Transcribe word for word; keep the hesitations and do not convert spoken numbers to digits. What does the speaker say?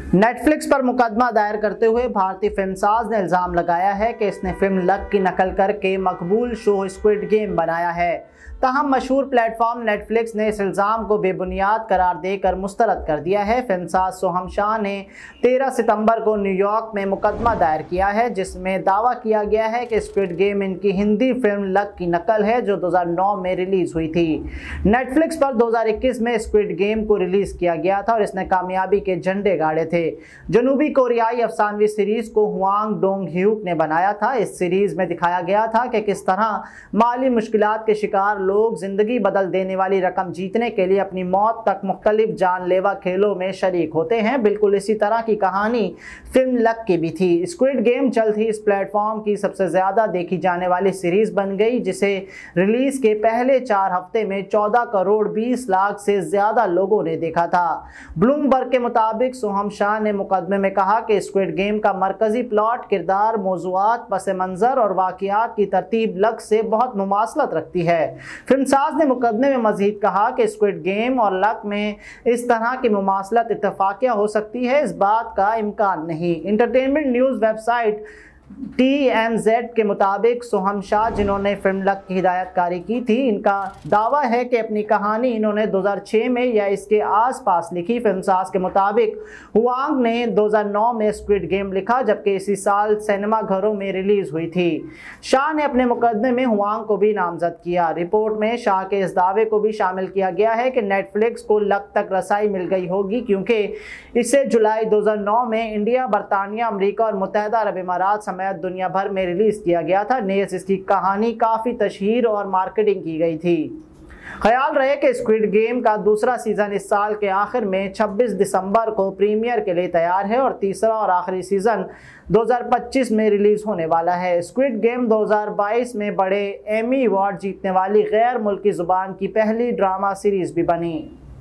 Netflix पर मुकदमा दायर करते हुए भारतीय फिल्मसाज ने इल्जाम लगाया है कि इसने फिल्म लक की नकल करके मकबूल शो स्क्विड गेम बनाया है। ताहम मशहूर प्लेटफॉर्म नेटफ्लिक्स ने इस इल्ज़ाम को बेबुनियाद करार देकर मुस्तरद कर दिया है। फिल्मसाज सोहम शाह ने तेरह सितंबर को न्यूयॉर्क में मुकदमा दायर किया है, जिसमें दावा किया गया है कि स्क्विड गेम इनकी हिंदी फिल्म लक की नकल है जो दो हज़ार नौ में रिलीज हुई थी। नेटफ्लिक्स पर दो हज़ार इक्कीस में स्क्विड गेम को रिलीज किया गया था और इसने कामयाबी के झंडे गाड़े थे। जनूबी कोरियाई अफसानवी सीरीज को हुआंग डोंग ह्यूक ने बनाया था। इस सीरीज में दिखाया गया था कि किस तरह माली मुश्किलात के शिकार लोग जिंदगी बदल देने वाली रकम जीतने के लिए अपनी मौत तक मुख्तलिफ जानलेवा खेलों में शरीक होते हैं। बिल्कुल इसी तरह की कहानी फिल्म लक की भी थी। स्क्विड गेम जल्द ही इस प्लेटफॉर्म की सबसे ज्यादा देखी जाने वाली सीरीज बन गई, जिसे रिलीज के पहले चार हफ्ते में चौदह करोड़ बीस लाख से ज्यादा लोगों ने देखा था। ब्लूमबर्ग के मुताबिक सोहम शाह ने मुकदमे में कहा कि स्क्विड गेम का मरकजी प्लॉट, किरदार, मौज़ूआत, पस मंजर और वाक़ियात की तरतीब लक से बहुत मुमासलत रखती है। फिल्मसाज ने मुकदमे में मजीद कहा कि स्क्विड गेम और लक में इस तरह की मुमासलत इत्तफाकिया हो सकती है, इस बात का इम्कान नहीं। Entertainment news website T M Z के मुताबिक सोहम शाह, जिन्होंने फिल्म लक की हिदायतकारी की थी, इनका दावा है कि अपनी कहानी इन्होंने दो हज़ार छह में या इसके आसपास लिखी। फिल्मसाज के मुताबिक हुआंग ने दो हज़ार नौ में स्क्विड गेम लिखा, जबकि इसी साल सिनेमा घरों में रिलीज हुई थी। शाह ने अपने मुकदमे में हुआंग को भी नामजद किया। रिपोर्ट में शाह के इस दावे को भी शामिल किया गया है कि नेटफ्लिक्स को लक तक रसाई मिल गई होगी, क्योंकि इसे जुलाई दो हज़ार नौ में इंडिया, बरतानिया, अमरीका और मुत्तहिदा अरब इमारात समेत दुनिया भर में रिलीज किया गया था। नेज़ इसकी कहानी काफी तशहीर और मार्केटिंग की गई थी। ख्याल रहे कि स्क्विड गेम का दूसरा सीजन इस साल के आखिर में छब्बीस दिसंबर को प्रीमियर के लिए तैयार है और तीसरा और आखिरी सीजन दो हज़ार पच्चीस में रिलीज होने वाला है। स्क्विड गेम दो हज़ार बाईस में बड़े एमी अवार्ड जीतने वाली गैर मुल्की जुबान की पहली ड्रामा सीरीज भी बनी।